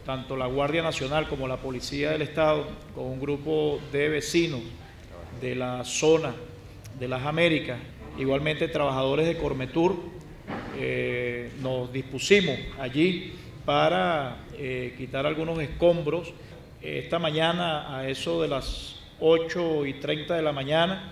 tanto la Guardia Nacional como la Policía del Estado, con un grupo de vecinos de la zona de las Américas, igualmente trabajadores de Cormetur, nos dispusimos allí para quitar algunos escombros. Esta mañana, a eso de las 8:30 de la mañana,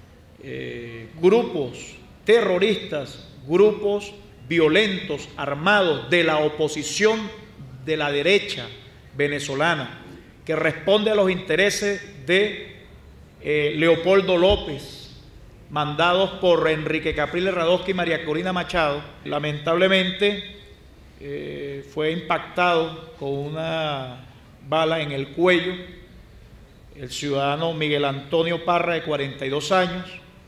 grupos terroristas, grupos violentos, armados de la oposición de la derecha venezolana, que responde a los intereses de Leopoldo López, mandados por Enrique Capriles Radosky y María Corina Machado, lamentablemente fue impactado con una bala en el cuello el ciudadano Miguel Antonio Parra, de 42 años,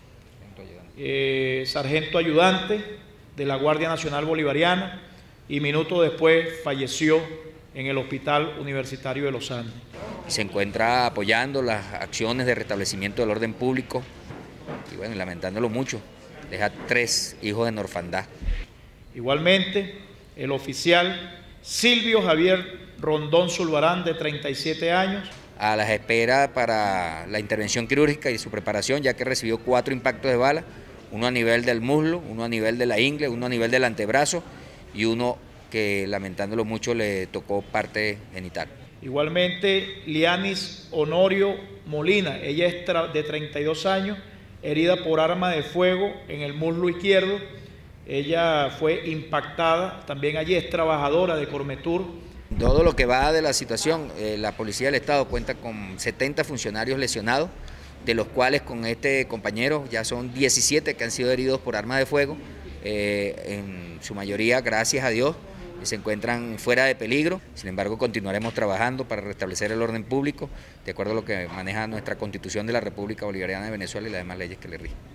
sargento ayudante de la Guardia Nacional Bolivariana, y minutos después falleció en el Hospital Universitario de los Andes. Se encuentra apoyando las acciones de restablecimiento del orden público y bueno, lamentándolo mucho, deja 3 hijos en orfandad. Igualmente, el oficial Silvio Javier Rondón Zulbarán, de 37 años. A las esperas para la intervención quirúrgica y su preparación, ya que recibió 4 impactos de bala, uno a nivel del muslo, uno a nivel de la ingle, uno a nivel del antebrazo y uno que lamentándolo mucho le tocó parte genital. Igualmente, Lianis Honorio Molina, ella es de 32 años, herida por arma de fuego en el muslo izquierdo. Ella fue impactada, también allí es trabajadora de Cormetur. Todo lo que va de la situación, la Policía del Estado cuenta con 70 funcionarios lesionados, de los cuales con este compañero ya son 17 que han sido heridos por arma de fuego, en su mayoría, gracias a Dios, se encuentran fuera de peligro. Sin embargo, continuaremos trabajando para restablecer el orden público, de acuerdo a lo que maneja nuestra Constitución de la República Bolivariana de Venezuela y las demás leyes que le rigen.